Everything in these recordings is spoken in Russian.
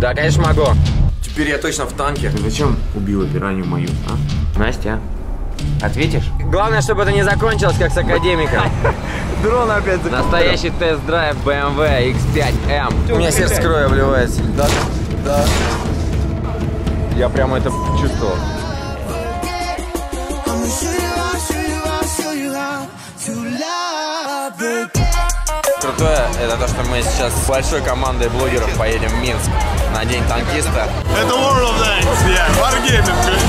Да, конечно, могу. Теперь я точно в танке. Ты зачем убила пиранью мою, а? Настя, ответишь? Главное, чтобы это не закончилось, как с академиком. Дрон опять закрыл. Настоящий тест-драйв BMW X5M. У меня сердце кровью обливается. Да. Я прямо это чувствовал. Крутое это то, что мы сейчас с большой командой блогеров поедем в Минск на день танкиста. Это World of Tanks, Wargaming.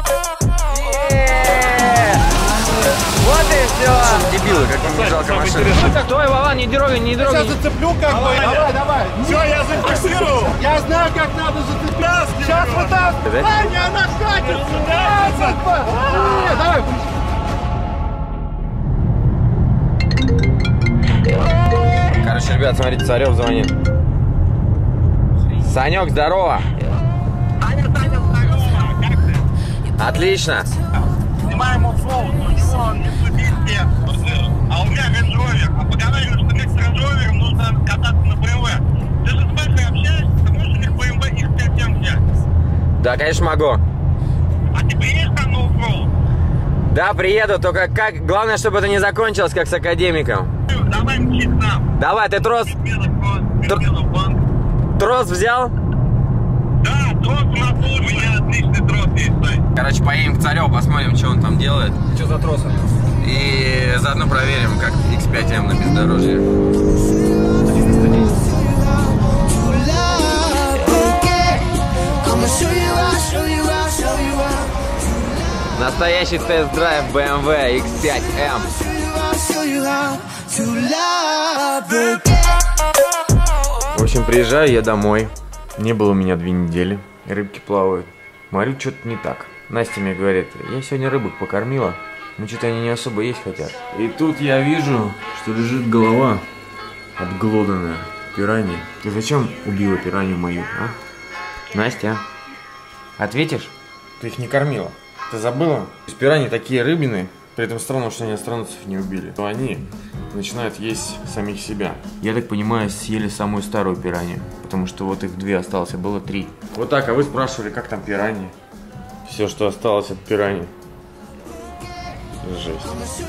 Вот и все. Дебилы, как им не жалко машину. Стой, Вова, не трогай, не трогай. Сейчас зацеплю как бы. Давай. Все, я зафиксировал. Я знаю, как надо зацеплять. Сейчас вот так. Аня, она катится. Давай. Короче, ребят, смотрите, Царев звонит. Санек, здорово. Саня, здорово. Как ты? Отлично. Снимаем оффроуд, у него он Mitsubishi, а у меня Range Rover. А поговорили, что как с Range Rover нужно кататься на BMW. Ты же с Бэхой общаешься, ты можешь у них BMW X5M взять? Да, конечно, могу. А ты приедешь там на оффроуд? Да, приеду, только как... Главное, чтобы это не закончилось, как с академиком. Давай мчись к нам. Давай, ты трос... Трос взял? Да, трос у нас лучше. У меня отличный трос есть, Сань. Короче, поедем к Цареву, посмотрим, что он там делает. Что за трос? И заодно проверим, как X5M на бездорожье. Настоящий тест-драйв BMW X5M. В общем, приезжаю я домой. Не было у меня 2 недели. Рыбки плавают. Смотрю, что-то не так. Настя мне говорит, я сегодня рыбок покормила. Ну, что-то они не особо есть хотят. И тут я вижу, что лежит голова обглоданная пираньи. Ты зачем убила пиранью мою, а? Настя, ответишь? Ты их не кормила. Ты забыла? Пираньи такие рыбины, при этом странно, что они астронавтов не убили. То они начинают есть самих себя. Я так понимаю, съели самую старую пиранью, потому что вот их 2 осталось, а было 3. Вот так, а вы спрашивали, как там пираньи? Все, что осталось от пираньи. Жесть.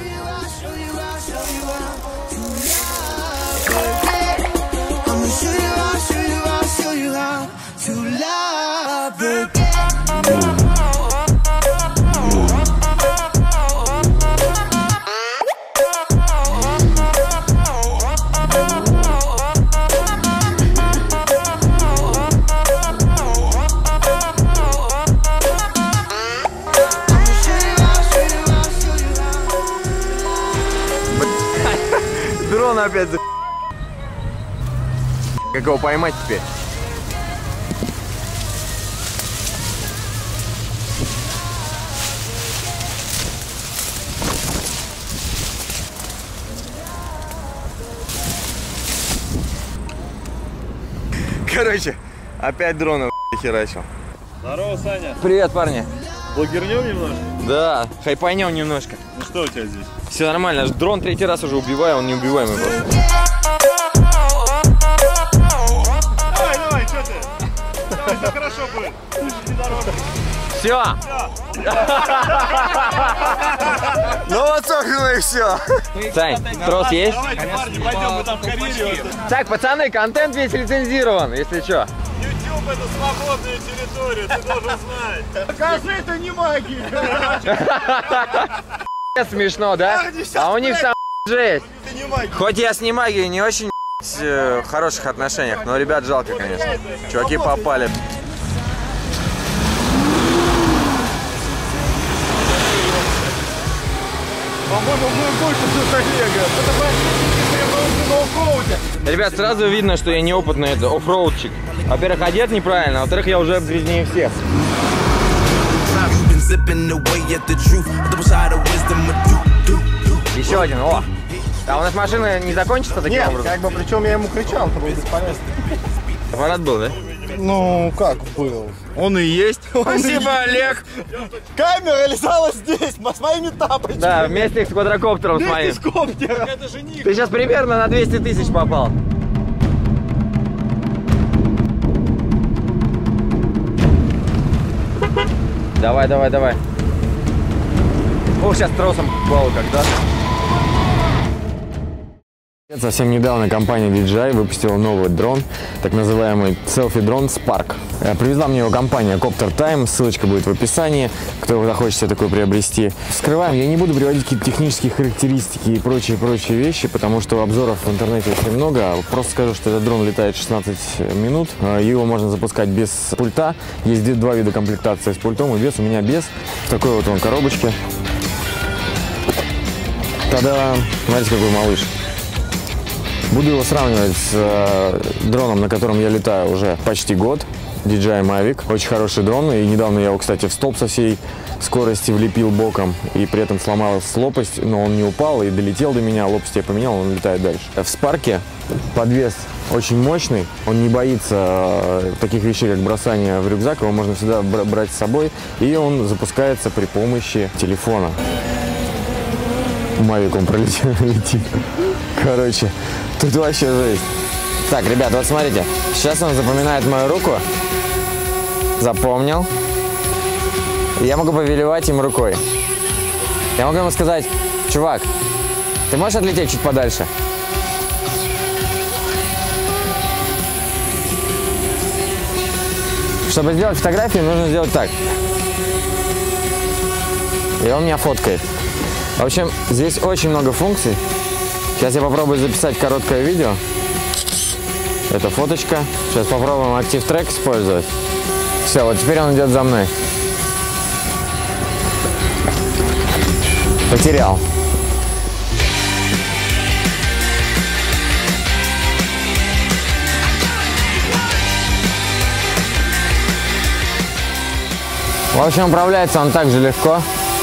Дрон опять за... Как его поймать теперь? Короче, опять дрона херачил. Здорово, Саня. Привет, парни. Блогернем немножко? Да, хайпанем немножко. Ну что у тебя здесь? Все нормально, дрон 3-й раз уже убиваю, он неубиваемый просто. Давай, что ты? Давай, все хорошо будет. Все. Ну вот, собственно, и все. Сань, трос есть? Давайте, парни, пойдем, мы там в карьере. Так, пацаны, контент весь лицензирован, если что. YouTube это свободная территория, ты должен знать. Покажи, это не магия. Смешно, да? А у них там жесть. Это не магия. Хоть я с Немагией не очень в хороших отношениях, но ребят жалко, конечно. Чуваки попали. По-моему, мы больше с Олега. Это Ребят, сразу видно, что я неопытный оффроудчик. Во-первых, одет неправильно, а во-вторых, я уже грязнее всех. Еще один, о! А у нас машина не закончится таким Нет, образом? как бы, причем я ему кричал, это было бесполезно. Аппарат был, да? Ну, как был? Он и есть. Спасибо, Олег! Камера лежала здесь, с моими тапочками. Да, вместе с квадрокоптером с моим. Это же не... Ты сейчас примерно на 200 000 попал. Давай, давай, давай. О, сейчас тросом балу когда-то. Совсем недавно компания DJI выпустила новый дрон, так называемый селфи-дрон Spark. Привезла мне его компания Copter Time, ссылочка будет в описании, кто захочет себе такой приобрести. Вскрываем, я не буду приводить какие-то технические характеристики и прочие вещи, потому что обзоров в интернете очень много. Просто скажу, что этот дрон летает 16 минут, его можно запускать без пульта. Есть два вида комплектации с пультом и без, у меня без. В такой вот он коробочке. Тогда, смотрите, какой малыш. Буду его сравнивать с дроном, на котором я летаю уже почти год. DJI Mavic. Очень хороший дрон. И недавно я его, кстати, в столб со всей скорости влепил боком. И при этом сломалась лопасть, но он не упал и долетел до меня. Лопасть я поменял, он летает дальше. В Спарке подвес очень мощный. Он не боится таких вещей, как бросание в рюкзак. Его можно всегда брать с собой. И он запускается при помощи телефона. Mavic он летит. Короче, тут вообще жесть. Так, ребят, вот смотрите. Сейчас он запоминает мою руку. Запомнил. Я могу повелевать им рукой. Я могу ему сказать: чувак, ты можешь отлететь чуть подальше? Чтобы сделать фотографию, нужно сделать так. И он меня фоткает. В общем, здесь очень много функций. Сейчас я попробую записать короткое видео. Это фоточка. Сейчас попробуем Active Track использовать. Все, вот теперь он идет за мной. Потерял. В общем, управляется он также легко.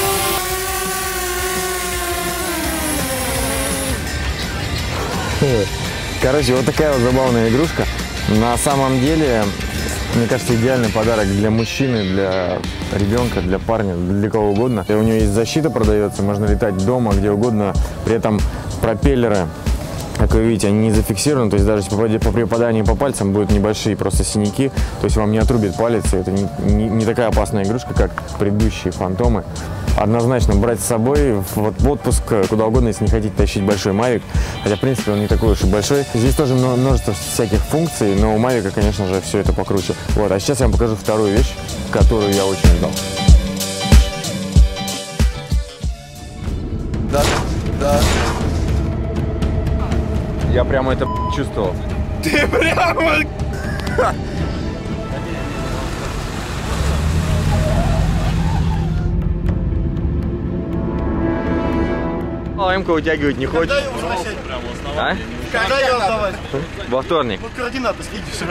Короче, вот такая вот забавная игрушка. На самом деле, мне кажется, идеальный подарок для мужчины, для ребенка, для парня, для кого угодно. И у нее есть защита, продается, можно летать дома, где угодно. При этом пропеллеры, как вы видите, они не зафиксированы, то есть даже при попадании по пальцам будут небольшие просто синяки, то есть вам не отрубит палец, и это не такая опасная игрушка, как предыдущие фантомы. Однозначно брать с собой в отпуск, куда угодно, если не хотите тащить большой Mavic. Хотя, в принципе, он не такой уж и большой. Здесь тоже множество всяких функций, но у Mavic, конечно же, все это покруче. Вот, а сейчас я вам покажу вторую вещь, которую я очень ждал. Да. Я прямо это чувствовал. Ты прямо... МК утягивать не хочешь? А? Когда ее отдавать? Во вторник. Вот координаты следишь.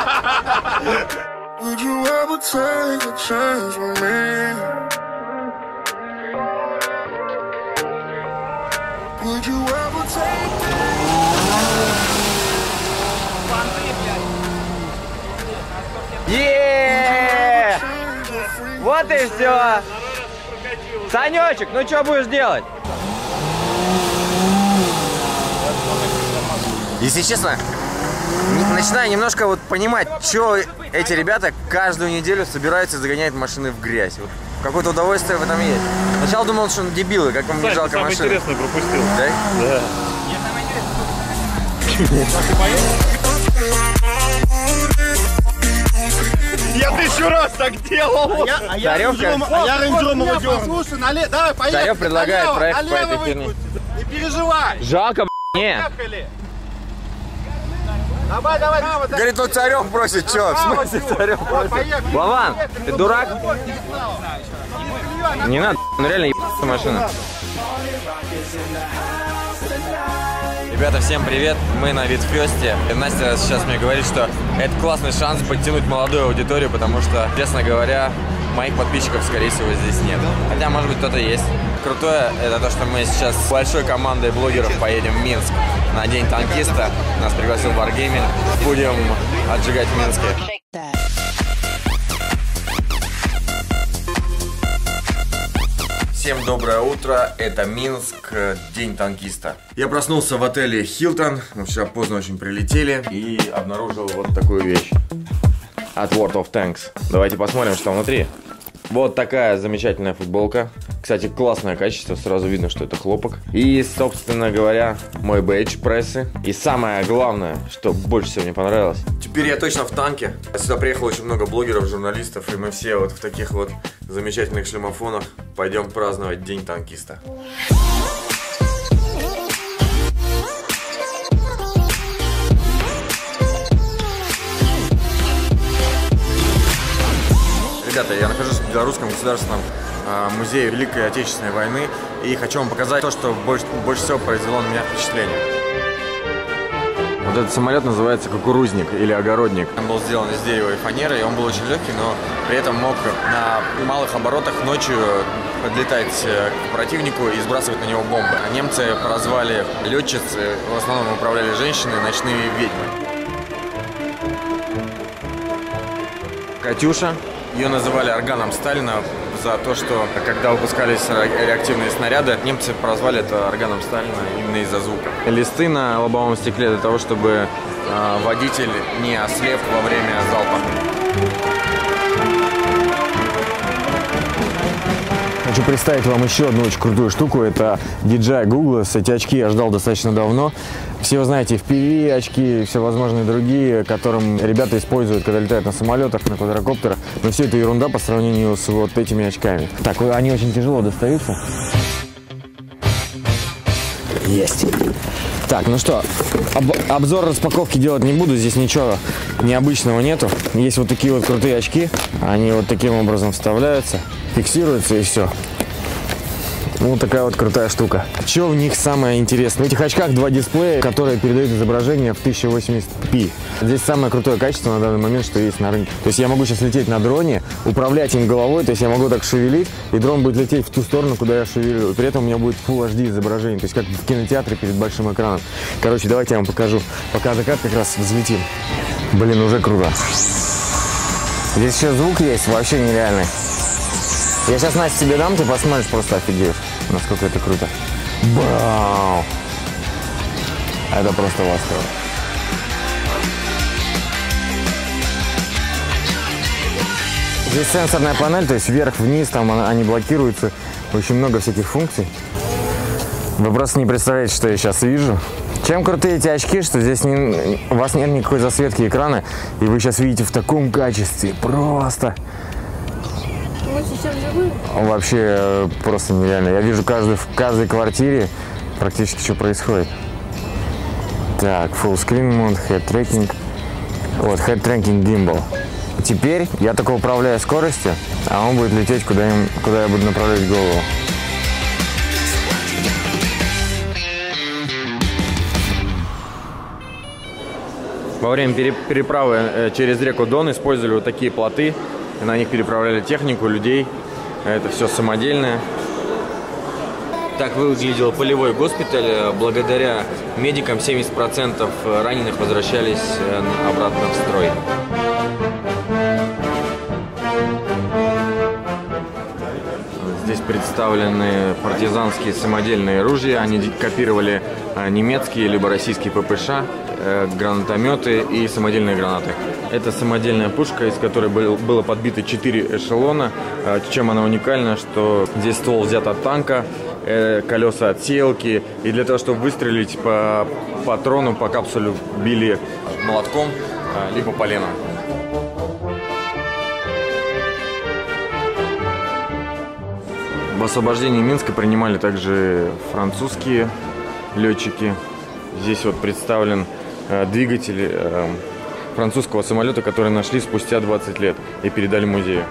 Вот и все. Санечек, ну что будешь делать? Если честно, начинаю немножко вот понимать, что эти ребята каждую неделю собираются загонять машины в грязь. Вот какое-то удовольствие в этом есть. Сначала думал, что он дебилы, как ему не жалко машин. Самое интересное пропустил. Да? Да. Я 1000 раз так делал. А я рейнджером его дернул. Слушай, давай, поехали. Царев предлагает проехать по этой херне. Не переживай. Жалко, не. Давай. Говорит, ну Царев просит, что? В смысле Царев просит? Вован, ты дурак? Не надо, ну реально ебаться машина. Ребята, всем привет, мы на Витфесте. Настя сейчас мне говорит, что это классный шанс подтянуть молодую аудиторию, потому что, честно говоря, моих подписчиков, скорее всего, здесь нет. Хотя, может быть, кто-то есть. Крутое это то, что мы сейчас с большой командой блогеров поедем в Минск на День танкиста. Нас пригласил Wargaming. Будем отжигать в Минске. Всем доброе утро, это Минск, День танкиста. Я проснулся в отеле Hilton, мы вчера поздно очень прилетели и обнаружил вот такую вещь от World of Tanks. Давайте посмотрим, что внутри. Вот такая замечательная футболка. Кстати, классное качество, сразу видно, что это хлопок. И, собственно говоря, мой бейдж прессы. И самое главное, что больше всего мне понравилось. Теперь я точно в танке. Сюда приехало очень много блогеров, журналистов, и мы все вот в таких вот замечательных шлемофонах пойдем праздновать День танкиста. Ребята, я нахожусь в Белорусском государственном музее Великой Отечественной войны и хочу вам показать то, что больше всего произвело на меня впечатление. Вот этот самолет называется кукурузник или огородник. Он был сделан из дерева и фанеры, и он был очень легкий, но при этом мог на малых оборотах ночью подлетать к противнику и сбрасывать на него бомбы. А немцы прозвали летчиц, в основном управляли женщины, ночные ведьмы. Катюша. Ее называли органом Сталина за то, что когда выпускались реактивные снаряды, немцы прозвали это органом Сталина именно из-за звука. Листы на лобовом стекле для того, чтобы водитель не ослеп во время залпа. Хочу представить вам еще одну очень крутую штуку. Это DJI Googles. Эти очки я ждал достаточно давно. Все вы знаете, FPV очки и всевозможные другие, которым ребята используют, когда летают на самолетах, на квадрокоптерах. Но все это ерунда по сравнению с вот этими очками. Так, они очень тяжело достаются. Есть. Так, ну что, обзор распаковки делать не буду. Здесь ничего необычного нету. Есть вот такие вот крутые очки. Они вот таким образом вставляются, фиксируются и все. Вот такая вот крутая штука. Что в них самое интересное? В этих очках два дисплея, которые передают изображение в 1080p. Здесь самое крутое качество на данный момент, что есть на рынке. То есть я могу сейчас лететь на дроне, управлять им головой, то есть я могу так шевелить, и дрон будет лететь в ту сторону, куда я шевелю. И при этом у меня будет Full HD изображение, то есть как в кинотеатре перед большим экраном. Короче, давайте я вам покажу. Пока закат как раз взлетим. Блин, уже круто. Здесь еще звук есть, вообще нереальный. Я сейчас, Настя, тебе дам, ты посмотришь, просто офигеешь, насколько это круто. Бау! Это просто восторг. Здесь сенсорная панель, то есть вверх-вниз, там они блокируются. Очень много всяких функций. Вы просто не представляете, что я сейчас вижу. Чем крутые эти очки, что здесь у вас нет никакой засветки экрана, и вы сейчас видите в таком качестве. Просто... Вообще просто нереально. Я вижу в каждой квартире практически, что происходит. Так, full screen mode, head tracking. Вот, head tracking gimbal. Теперь я только управляю скоростью, а он будет лететь, куда я буду направлять голову. Во время переправы через реку Дон использовали вот такие плоты. На них переправляли технику, людей. Это все самодельное. Так выглядел полевой госпиталь. Благодаря медикам 70% раненых возвращались обратно в строй. Здесь представлены партизанские самодельные ружья. Они копировали немецкие либо российские ППШ, гранатометы и самодельные гранаты. Это самодельная пушка, из которой было подбито 4 эшелона. Чем она уникальна, что здесь ствол взят от танка, колеса от сеялки. И для того, чтобы выстрелить по патрону, по капсуле били молотком, либо поленом. В освобождении Минска принимали также французские летчики. Здесь вот представлен двигатель французского самолета, который нашли спустя 20 лет и передали музею.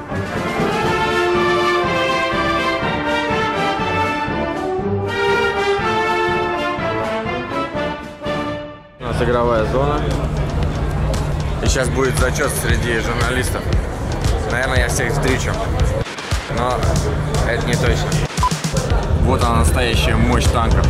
У нас игровая зона. И сейчас будет зачет среди журналистов. Наверное, я всех встречу. Но это не точно. Вот она, настоящая мощь танка.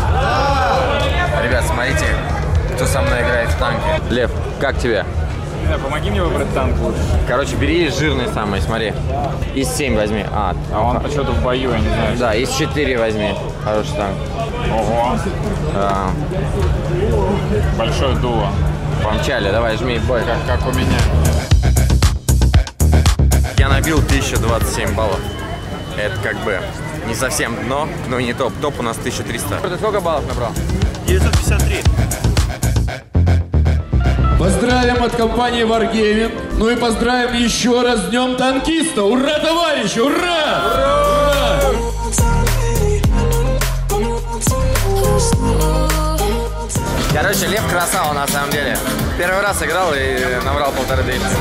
Ребят, смотрите, кто со мной играет в танке. Лев, как тебе? знаю, помоги мне выбрать танк лучше. Короче, бери жирный самый, смотри. Из 7 возьми. А он почему-то в бою, я не знаю. Да, из 4 возьми. Хороший танк. Ого. Да. Большое дуло. Помчали, давай, жми, бой. Как у меня. Я набил 1027 баллов. Это как бы не совсем дно, но и не топ. Топ у нас 1300. Ты сколько баллов набрал? 953. Поздравим от компании Wargaming. Ну и поздравим еще раз с Днем Танкиста. Ура, товарищи, ура! Ура! Короче, Лев красава на самом деле. Первый раз играл и набрал 1500.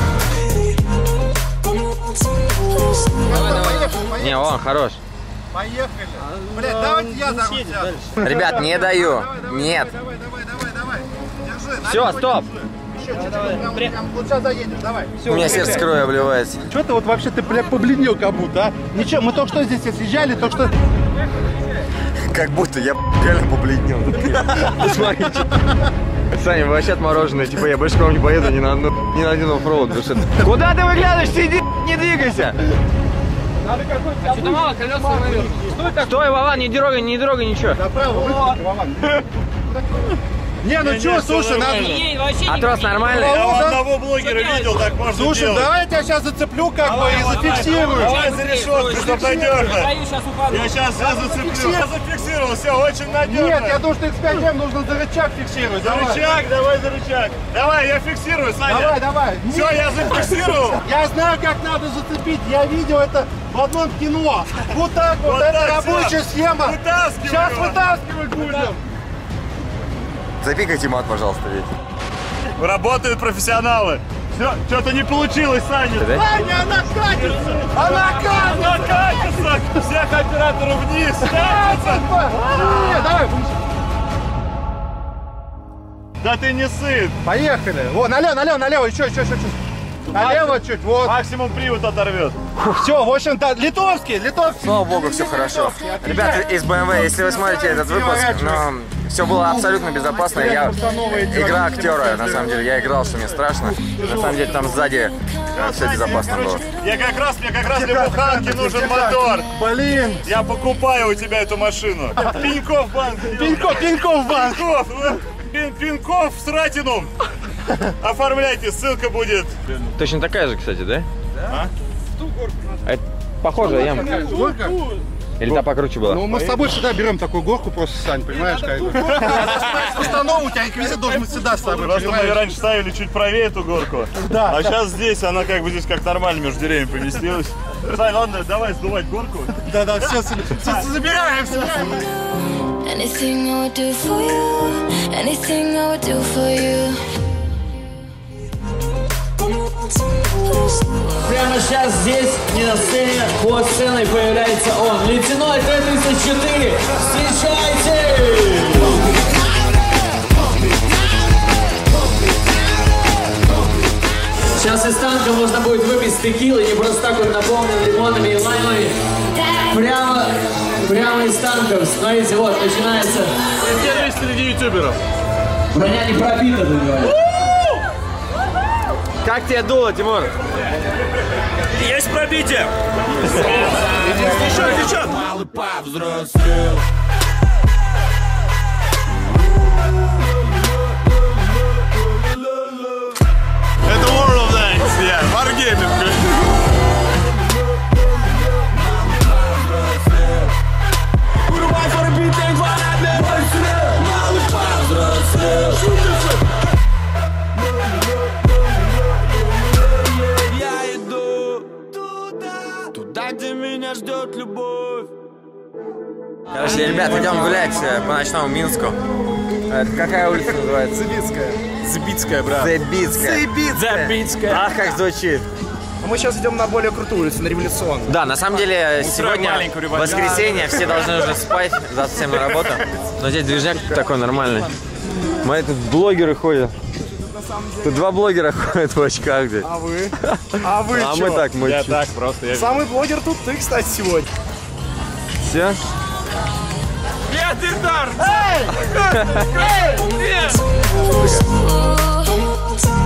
Не, он хорош. Поехали. Блядь, давайте я за руль сяду. Ребят, не даю. Нет. Давай. Держи. Все, стоп. Еще чуть-чуть. Прям вот сейчас заедешь, давай. У меня сердце кровью обливается. Что ты вот вообще, ты, блядь, побледнел как будто, а? Ничего, мы только что здесь съезжали, только что... Как будто я реально побледнел. Смотрите. Саня, вы вообще отмороженные. Типа я больше к вам не поеду ни на один оффроуд. Куда ты выглядываешь? Сиди, не двигайся. Что-то мало колеса наверх. Стой, Вован, не дергай ничего. Направо, выходи, Вован. Не, ну что, слушай, надо... А трос нормальный? Я одного блогера видел, так можно Слушай, делать. давай я тебя сейчас зацеплю как бы и зафиксирую. Давай за решетку, чтобы надежно. Я сейчас зацеплю. Я зафиксировал, все, очень надежно. Нет, я думаю, что X5M нужно за рычаг фиксировать. За рычаг, давай за рычаг. Давай, я фиксирую, Саня. Давай. Все, я зафиксировал. Я знаю, как надо зацепить. Я видел это в одном кино. Вот так вот, это рабочая схема. Вытаскивай Сейчас его. вытаскивать будем. Запикайте мат, пожалуйста, ведь. Работают профессионалы. Все, что-то не получилось, Саня. Саня, она катится! Она катится! Она катится! Всех операторов вниз! Катится! Давай, да ты не сын! поехали. Вот, налево, еще. Налево чуть, вот. Максимум привод оторвет. Все, в общем-то, литовский. Слава богу, все хорошо. Ребята из BMW, если вы смотрите этот выпуск, все было абсолютно безопасно. Игра актера, на самом деле. Я играл, что мне страшно. На самом деле там сзади все безопасно было. Мне как раз для буханки нужен мотор. Блин. Я покупаю у тебя эту машину. Пеньков банк. Пеньков банк. Пеньков с Ратином. Оформляйте, ссылка будет. Точно такая же, кстати, да? Да. Это похожая яма. Горка? Или та покруче была? Ну, мы с тобой всегда берем такую горку просто, Сань, понимаешь, как бы. Установу у тебя реквизит должен быть всегда с собой. Просто мы раньше ставили чуть правее эту горку. Да. А сейчас здесь, она как бы здесь как нормально между деревьями поместилась. Сань, ладно, давай сдувать горку. Да, все забираем. Anything I would do for you, anything I would do for you. Прямо сейчас здесь, не на сцене, под сценой появляется он, лейтенант Т-34. Встречайте! Сейчас из танка можно будет выпить с текилой, не просто так вот наполнен лимонами и лаймами. Прямо из танков. Смотрите, вот, начинается. Первый среди ютуберов. Броня не пробита, ты говоришь. Как тебе дуло, Тимур? Есть пробитие. Еще. Это World of Tanks, Wargaming. Я иду туда, где меня ждет любовь. Короче, ребят, идем гулять по ночному Минску. Это какая улица называется? Забицкая, брат. Забицкая. Ах, как звучит. Мы сейчас идем на более крутую улицу, на Революционную. Да, на самом деле, сегодня воскресенье, все должны уже спать, завтра всем на работу. Но здесь движняк такой нормальный. Смотри, тут блогеры ходят. Тут два блогера ходят в очках здесь. А вы? А вы А чё? мы так, Я так просто. Самый блогер тут ты, кстати, сегодня. Все? Эй!